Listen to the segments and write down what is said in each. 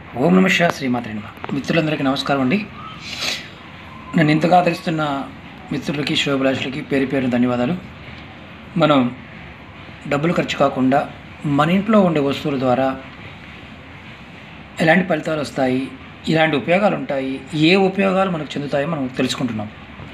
ఓం నమః శివాయ శ్రీమాత్రే నమః. మిత్రులందరికీ నమస్కారం అండి. నన్ను ఇంతగా ఆదరిస్తున్న మిత్రులకి శుభాభిలాషులకి పేరు పేరు ధన్యవాదాలు. మనం డబ్బులు ఖర్చు కాకుండా మన ఇంట్లో ఉండే వస్తువుల ద్వారా ఎలాంటి ఫలితాలు వస్తాయి, ఇలాంటి ఉపయోగాలు ఉంటాయి, ఏ ఉపయోగాలు మనకు చెందుతాయో మనం తెలుసుకుంటున్నాం.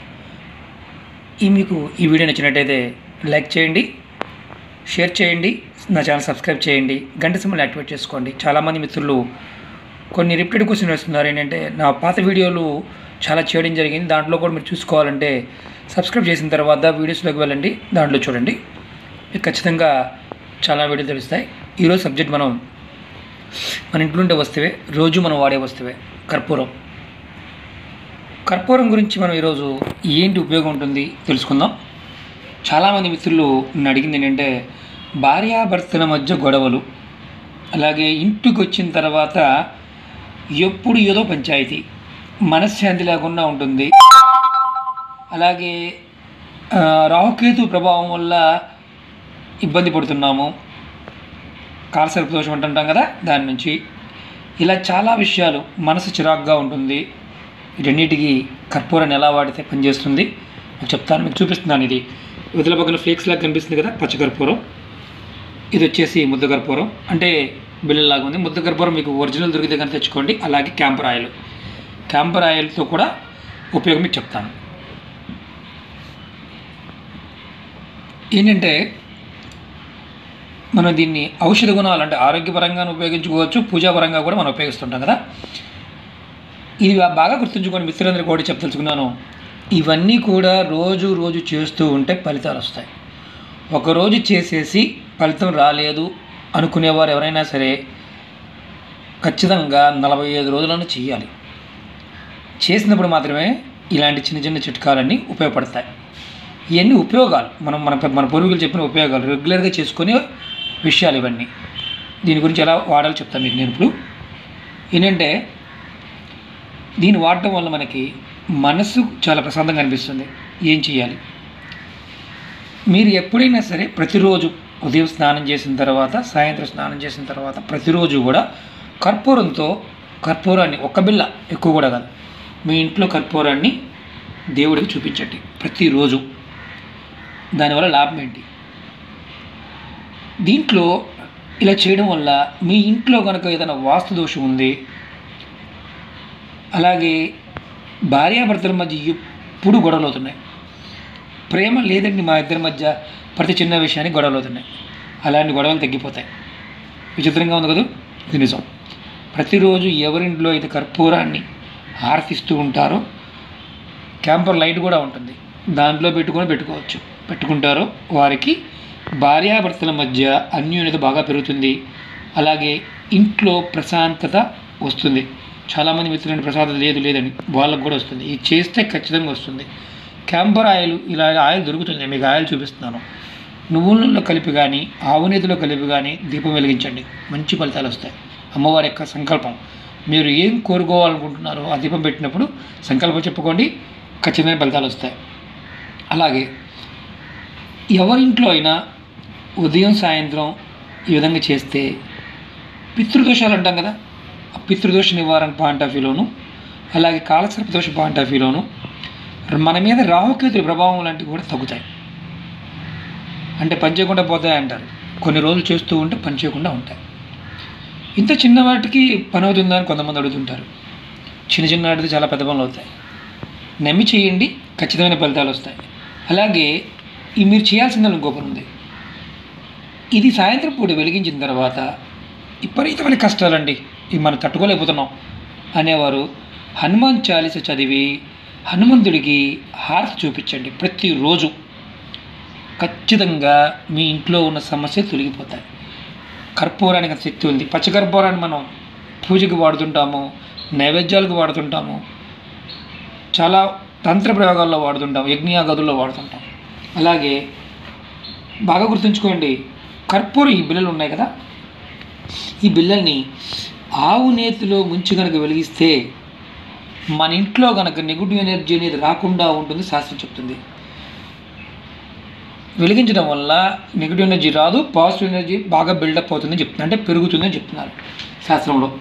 మీకు ఈ వీడియో నచ్చినట్టయితే లైక్ చేయండి, షేర్ చేయండి, నా ఛానల్ సబ్స్క్రైబ్ చేయండి, గంట సింబల్ యాక్టివేట్ చేసుకోండి. చాలామంది మిత్రులు కొన్ని రిపీటెడ్ క్వశ్చన్ వేస్తున్నారు. ఏంటంటే నా పాత వీడియోలు చాలా చేయడం జరిగింది, దాంట్లో కూడా మీరు చూసుకోవాలంటే సబ్స్క్రైబ్ చేసిన తర్వాత వీడియోస్లోకి వెళ్ళండి, దాంట్లో చూడండి, మీకు ఖచ్చితంగా చాలా వీడియోలు తెలుస్తాయి. ఈరోజు సబ్జెక్ట్ మన ఇంట్లో ఉండే వస్తువే, రోజు మనం వాడే వస్తువే కర్పూరం. కర్పూరం గురించి మనం ఈరోజు ఏంటి ఉపయోగం ఉంటుంది తెలుసుకుందాం. చాలామంది మిత్రులు నన్ను అడిగింది ఏంటంటే భార్యాభర్తల మధ్య గొడవలు, అలాగే ఇంటికి వచ్చిన తర్వాత ఎప్పుడు ఏదో పంచాయతీ, మనశ్శాంతి లేకుండా ఉంటుంది, అలాగే రాహుకేతు ప్రభావం వల్ల ఇబ్బంది పడుతున్నాము, కాలసర్ప దోషం అంటుంటాం కదా, దాని నుంచి ఇలా చాలా విషయాలు, మనసు చిరాకుగా ఉంటుంది. వీటన్నిటికీ కర్పూరాన్ని ఎలా వాడితే పనిచేస్తుంది మీకు చెప్తాను, మీకు చూపిస్తున్నాను. ఇది వదిల పక్కన ఫ్లేక్స్ లాగా కనిపిస్తుంది కదా, పచ్చ కర్పూరం. ఇది వచ్చేసి ముద్ద కర్పూరం, అంటే బిళ్ళలాగా ఉంది. ముద్ద కర్పూరం మీకు ఒరిజినల్ దొరికితే కనుక తెచ్చుకోండి. అలాగే క్యాంపర్ ఆయిల్తో కూడా ఉపయోగం మీకు చెప్తాను. ఏంటంటే మనం దీన్ని ఔషధ గుణాలు, అంటే ఆరోగ్యపరంగా ఉపయోగించుకోవచ్చు, పూజాపరంగా కూడా మనం ఉపయోగిస్తుంటాం కదా. ఇది బాగా గుర్తుంచుకోండి మిత్రులందరికీ కూడా తెలుసుకున్నాను. ఇవన్నీ కూడా రోజు రోజు చేస్తూ ఉంటే ఫలితాలు వస్తాయి. ఒకరోజు చేసేసి ఫలితం రాలేదు అనుకునేవారు ఎవరైనా సరే ఖచ్చితంగా 45 రోజులను చేయాలి. చేసినప్పుడు మాత్రమే ఇలాంటి చిన్న చిన్న చిట్కాలన్నీ ఉపయోగపడతాయి. ఇవన్నీ ఉపయోగాలు, మన పూర్వీకులు చెప్పిన ఉపయోగాలు, రెగ్యులర్గా చేసుకునే విషయాలు ఇవన్నీ. దీని గురించి ఎలా వాడాలో చెప్తాను మీకు నేను ఇప్పుడు. ఏంటంటే దీన్ని వాడటం వల్ల మనకి మనసు చాలా ప్రశాంతంగా అనిపిస్తుంది. ఏం చేయాలి, మీరు ఎప్పుడైనా సరే ప్రతిరోజు ఉదయం స్నానం చేసిన తర్వాత, సాయంత్రం స్నానం చేసిన తర్వాత ప్రతిరోజు కూడా కర్పూరాన్ని ఒక బిళ్ళ, ఎక్కువ కూడా కాదు, మీ ఇంట్లో కర్పూరాన్ని దేవుడికి చూపించండి ప్రతిరోజు. దానివల్ల లాభం ఏంటి, దీంట్లో ఇలా చేయడం వల్ల మీ ఇంట్లో కనుక ఏదైనా వాస్తు దోషం ఉంది, అలాగే భార్యాభర్తల మధ్య ఎప్పుడు గొడవలు అవుతున్నాయి, ప్రేమ లేదండి మా ఇద్దరి మధ్య, ప్రతి చిన్న విషయానికి గొడవలు అవుతున్నాయి, అలాంటి గొడవలు తగ్గిపోతాయి. విచిత్రంగా ఉంది కదా, ఇది నిజం. ప్రతిరోజు ఎవరింట్లో అయితే కర్పూరాన్ని ఆర్తిస్తూ ఉంటారో, క్యాంపర్ లైట్ కూడా ఉంటుంది, దాంట్లో పెట్టుకుంటారో వారికి భార్యాభర్తల మధ్య అన్యోన్యత బాగా పెరుగుతుంది. అలాగే ఇంట్లో ప్రశాంతత వస్తుంది. చాలామంది మిత్రులని ప్రసాదం లేదని వాళ్ళకు కూడా వస్తుంది. ఇది చేస్తే ఖచ్చితంగా వస్తుంది. క్యాంపర్ ఆయిల్, ఇలా ఆయిల్ దొరుకుతుంది, మీకు ఆయిల్ చూపిస్తున్నాను. నువ్వుల నూనెలో కలిపి కానీ, ఆవు నేతిలో కలిపి కానీ దీపం వెలిగించండి, మంచి ఫలితాలు వస్తాయి. అమ్మవారి యొక్క సంకల్పం, మీరు ఏం కోరుకోవాలనుకుంటున్నారో ఆ దీపం పెట్టినప్పుడు సంకల్పం చెప్పుకోండి, ఖచ్చితమైన ఫలితాలు వస్తాయి. అలాగే ఎవరింట్లో అయినా ఉదయం సాయంత్రం ఈ విధంగా చేస్తే పితృదోషాలు అంటాం కదా, ఆ పితృదోష నివారణ పాయింట్ ఆఫ్ వ్యూలోను, అలాగే కాలసర్పదోష పాయింట్ ఆఫ్ వ్యూలోను మన మీద రాహుకేతుల ప్రభావం లాంటివి కూడా తగ్గుతాయి. అంటే పనిచేయకుండా పోతాయి అంటారు, కొన్ని రోజులు చేస్తూ ఉంటే పనిచేయకుండా ఉంటాయి. ఇంత చిన్న వాటికి పని అవుతుందా అని కొంతమంది అడుగుతుంటారు. చిన్న వాటికి చాలా పెద్ద పనులు అవుతాయి. నమ్మి చేయండి, ఖచ్చితమైన ఫలితాలు వస్తాయి. అలాగే మీరు చేయాల్సిన ఇంకో పని ఉంది. ఇది సాయంత్రం పూట వెలిగించిన తర్వాత విపరీతమైన కష్టాలండి, ఇవి మనం తట్టుకోలేకపోతున్నాం అనేవారు హనుమాన్ చాలీస చదివి హనుమంతుడికి హారతి చూపించండి ప్రతిరోజు. ఖచ్చితంగా మీ ఇంట్లో ఉన్న సమస్యలు తొలగిపోతాయి. కర్పూరానికి శక్తి ఉంది. పచ్చకర్పూరాన్ని మనం పూజకి వాడుతుంటాము, నైవేద్యాలకు వాడుతుంటాము, చాలా తంత్ర ప్రయోగాల్లో వాడుతుంటాం, యజ్ఞయాగాదుల్లో వాడుతుంటాం. అలాగే బాగా గుర్తుంచుకోండి, కర్పూరం ఈ బిళ్ళలు ఉన్నాయి కదా, ఈ బిళ్ళల్ని ఆవు నేతిలో ముంచి కనుక వెలిగిస్తే మన ఇంట్లో కనుక నెగిటివ్ ఎనర్జీ అనేది రాకుండా ఉంటుంది శాస్త్రం చెప్తుంది. వెలిగించడం వల్ల నెగిటివ్ ఎనర్జీ రాదు, పాజిటివ్ ఎనర్జీ బాగా బిల్డప్ అవుతుందని చెప్తున్నారు, అంటే పెరుగుతుందని చెప్తున్నారు శాస్త్రంలో.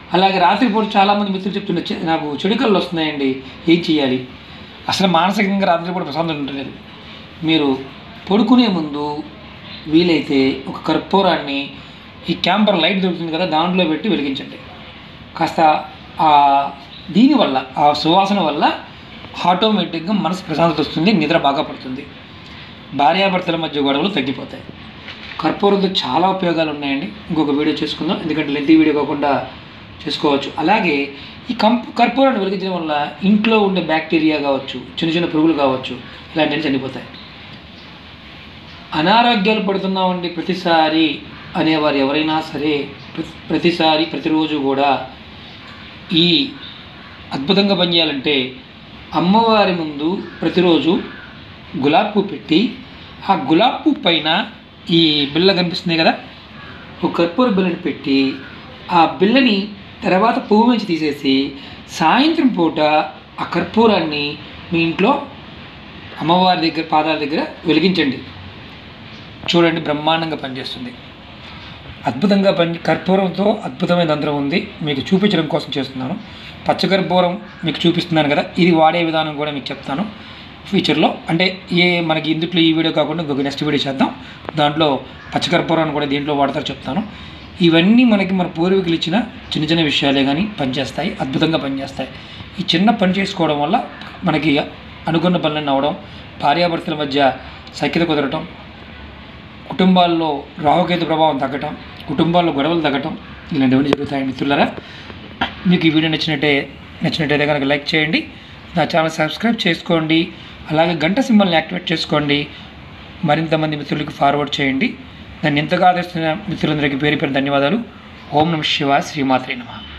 అలాగే రాత్రిపూట చాలామంది మిత్రులు చెప్తున్నారు, నాకు చెడు కళ్ళు వస్తున్నాయండి, ఏం చేయాలి? అసలు మానసికంగా రాత్రిపూట ప్రశాంతత ఉండలేదు. మీరు పడుకునే ముందు వీలైతే ఒక కర్పూరాన్ని, ఈ క్యాంపర్ లైట్ దొరుకుతుంది కదా, దాంట్లో పెట్టి వెలిగించండి. కాస్త దీనివల్ల, ఆ సువాసన వల్ల ఆటోమేటిక్గా మనసు ప్రశాంతత వస్తుంది, నిద్ర బాగా పడుతుంది, భార్యాభర్తల మధ్య గొడవలు తగ్గిపోతాయి. కర్పూరంతో చాలా ఉపయోగాలు ఉన్నాయండి. ఇంకొక వీడియో చేసుకుందాం, ఎందుకంటే లెంతీ వీడియో కాకుండా చేసుకోవచ్చు. అలాగే ఈ కర్పూరాన్ని వెలిగించడం వల్ల ఇంట్లో ఉండే బ్యాక్టీరియా కావచ్చు, చిన్న చిన్న పురుగులు కావచ్చు, ఇలాంటివన్నీ చనిపోతాయి. అనారోగ్యాలు పడుతున్నామండి ప్రతిసారి అనేవారు ఎవరైనా సరే, ప్రతిరోజు కూడా ఈ అద్భుతంగా పనిచేయాలంటే అమ్మవారి ముందు ప్రతిరోజు గులాబీ పువ్వు పెట్టి, ఆ గులాబీ పువ్వు పైన ఈ బిళ్ళ కనిపిస్తుంది కదా, ఒక కర్పూర బిళ్ళని పెట్టి, ఆ బిళ్ళని తర్వాత పువ్వు నుంచి తీసేసి సాయంత్రం పూట ఆ కర్పూరాన్ని మీ ఇంట్లో అమ్మవారి దగ్గర పాదాల దగ్గర వెలిగించండి. చూడండి, బ్రహ్మాండంగా పనిచేస్తుంది. అద్భుతంగా కర్పూరంతో అద్భుతమైన తంత్రం ఉంది, మీకు చూపించడం కోసం చేస్తున్నాను. పచ్చకర్పూరం మీకు చూపిస్తున్నాను కదా, ఇది వాడే విధానం కూడా మీకు చెప్తాను ఫ్యూచర్లో. అంటే మనకి ఇందుట్లో ఈ వీడియో కాకుండా ఇంకొక నెక్స్ట్ వీడియో చేద్దాం, దాంట్లో పచ్చకర్పూరాన్ని కూడా దీంట్లో వాడతారు చెప్తాను. ఇవన్నీ మనకి మన పూర్వీకులు ఇచ్చిన చిన్న చిన్న విషయాలే కానీ పనిచేస్తాయి, అద్భుతంగా పనిచేస్తాయి. ఈ చిన్న పని చేసుకోవడం వల్ల మనకి అనుకున్న పనులన్నీ అవడం, భార్యాభర్తల మధ్య సఖ్యత కుదరటం, కుటుంబాల్లో రాహుకేతు ప్రభావం తగ్గటం, కుటుంబాల్లో గొడవలు తగ్గటం, ఇలాంటివన్నీ జరుగుతాయి. మిత్రులారా, మీకు ఈ వీడియో నచ్చినట్టయితే కనుక లైక్ చేయండి, నా ఛానల్ సబ్స్క్రైబ్ చేసుకోండి, అలాగే గంట సింబల్ని యాక్టివేట్ చేసుకోండి, మరింతమంది మిత్రులకి ఫార్వర్డ్ చేయండి. నన్ను ఎంతగా ఆదరిస్తున్న మిత్రులందరికీ పేరు ధన్యవాదాలు. ఓం నమః శివాయ, శ్రీమాత్రే నమః.